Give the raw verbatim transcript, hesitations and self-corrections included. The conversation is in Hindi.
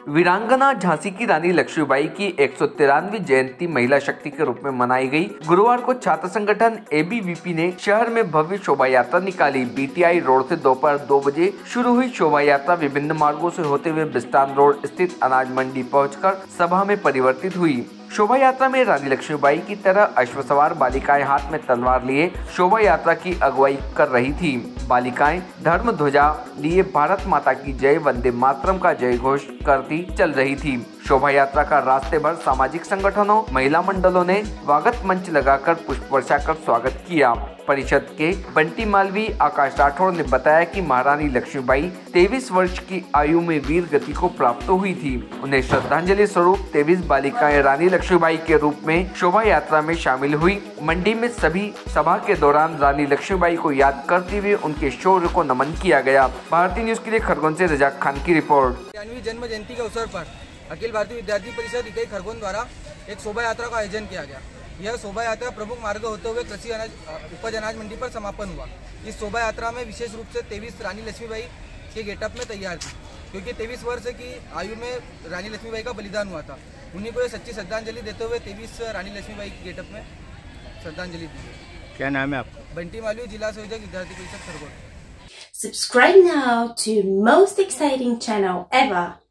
वीरांगना झांसी की रानी लक्ष्मीबाई की एक सौ तिरानवी जयंती महिला शक्ति के रूप में मनाई गई। गुरुवार को छात्र संगठन ए बी वी पी ने शहर में भव्य शोभा यात्रा निकाली। बी टी आई रोड से दोपहर दो बजे शुरू हुई शोभा यात्रा विभिन्न मार्गों से होते हुए बिस्तान रोड स्थित अनाज मंडी पहुंचकर सभा में परिवर्तित हुई। शोभा यात्रा में रानी लक्ष्मीबाई की तरह अश्वसवार बालिकाएं हाथ में तलवार लिए शोभा यात्रा की अगुवाई कर रही थी। बालिकाएं धर्म ध्वजा लिए भारत माता की जय वंदे मातरम का जय घोष करती चल रही थी। शोभा यात्रा का रास्ते भर सामाजिक संगठनों, महिला मंडलों ने स्वागत मंच लगाकर पुष्प वर्षा कर स्वागत किया। परिषद के बंटी मालवी आकाश राठौड़ ने बताया कि महारानी लक्ष्मीबाई तेईस वर्ष की आयु में वीर गति को प्राप्त हुई थी। उन्हें श्रद्धांजलि स्वरूप तेईस बालिकाएं रानी लक्ष्मीबाई के रूप में शोभा यात्रा में शामिल हुई। मंडी में सभी सभा के दौरान रानी लक्ष्मीबाई को याद करते हुए उनके शौर्य को नमन किया गया। भारतीय न्यूज के लिए खरगोन से रजाक खान की रिपोर्ट। जन्म जयंती के अवसर पर अखिल भारतीय विद्यार्थी परिषद इकाई खरगोन द्वारा एक शोभा यात्रा का आयोजन किया गया। यह शोभा यात्रा प्रमुख मार्ग होते हुए कृषि अनाज उपज अनाज मंडी पर समापन हुआ। इस शोभा यात्रा में विशेष रूप से तेईस रानी लक्ष्मीबाई के गेटअप में तैयार थी, क्योंकि तेईस वर्ष की आयु में रानी लक्ष्मीबाई का बलिदान हुआ था। उन्हीं को सच्ची श्रद्धांजलि देते हुए तेईस रानी लक्ष्मीबाई के गेटअप में श्रद्धांजलि दी। क्या नाम है आपका? बंटी मालवी, जिला संयोजक विद्यार्थी परिषद Khargone. Subscribe now to most exciting channel ever.